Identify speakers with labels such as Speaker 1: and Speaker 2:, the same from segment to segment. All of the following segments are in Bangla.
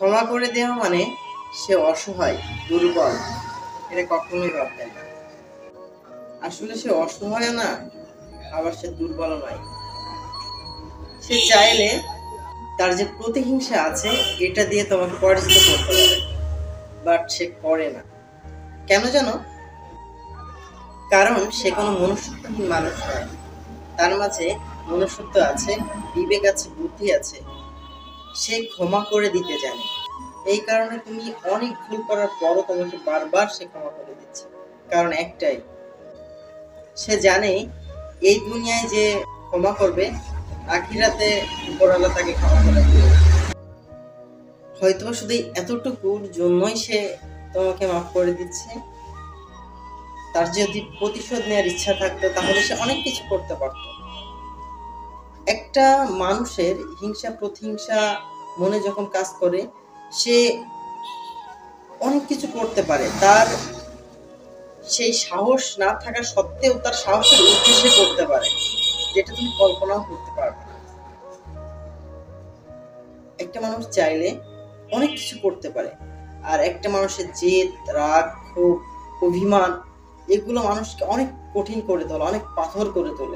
Speaker 1: ক্ষমা করে দেওয়া মানে সে অসহায়, দুর্বল, এটা কখনোই ভাববেন না। আসলে সে অসহায় না, আবার সে দুর্বল নয়। সে চাইলে তার যে প্রতিহিংসা আছে এটা দিয়ে তোমাকে পরাজিত করতে পারে, বাট সে করে না। কেন জানো? কারণ সে কোনো মনুষ্যত্বহীন মানুষ নয়। তার মাঝে মনুষ্যত্ব আছে, বিবেক আছে, বুদ্ধি আছে। সে ক্ষমা করে দিতে জানে। এই কারণে তুমি অনেক ভুল করার পরও তোমাকে বারবার সে ক্ষমা করে দিচ্ছে। কারণ একটাই, সে জানে এই দুনিয়ায় যে ক্ষমা করবে, আখিরাতে উপরওয়ালা তাকে ক্ষমা করে দিবে। হয়তো শুধু এতটুকুর জন্যই সে তোমাকে মাফ করে দিচ্ছে। তার যদি প্রতিশোধ নেওয়ার ইচ্ছা থাকতো তাহলে সে অনেক কিছু করতে পারত। একটা মানুষের হিংসা প্রতিহিংসা মনে যখন কাজ করে, সে অনেক কিছু করতে পারে। তার সেই সাহস না থাকা সত্ত্বেও তার সাহসের উদ্দেশ্যে করতে পারে, যেটা তুমি কল্পনাও করতে পারবে না। একটা মানুষ চাইলে অনেক কিছু করতে পারে, আর একটা মানুষের জেদ, রাগ, ক্ষোভ, অভিমান এগুলো মানুষকে অনেক কঠিন করে তোলে, অনেক পাথর করে তোলে।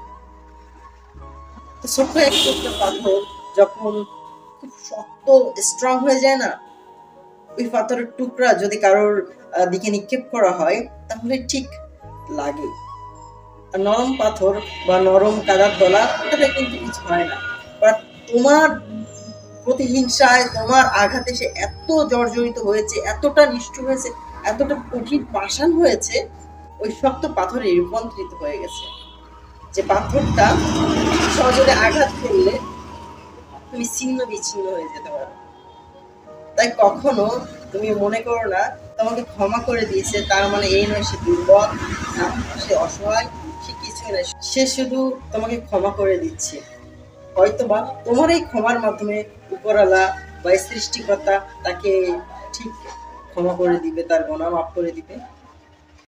Speaker 1: তো ছোট্ট একটা পাথর যখন খুব শক্ত স্ট্রং হয়ে যায় না, ওই পাথরের টুকরা যদি কারোর দিকে নিক্ষেপ করা হয় তাহলে ঠিক লাগে। আর নরম পাথর বা নরম কাদার দলা ওটাতে কিন্তু কিছু হয় না। বাট তোমার প্রতিহিংসায়, তোমার আঘাতে সে এত জর্জরিত হয়েছে, এতটা নিষ্ঠুর হয়েছে, এতটা কঠিন পাষাণ হয়েছে, ওই শক্ত পাথরে রূপান্তরিত হয়ে গেছে। যে পাথরটা সহজে আঘাত করলে তুমি ছিন্ন বিচ্ছিন্ন হয়ে যেতে পারো। তাই কখনো তুমি মনে করো না তোমাকে ক্ষমা করে দিয়েছে তার মানে এই নয় সে দুর্বল, সে অসহায়, সে কিছুই নয়। সে শুধু তোমাকে ক্ষমা করে দিচ্ছে। হয়তোবা তোমার এই ক্ষমার মাধ্যমে উপরওয়ালা বা সৃষ্টিকর্তা তাকে ঠিক ক্ষমা করে দিবে, তার গুনাহ মাফ করে দিবে।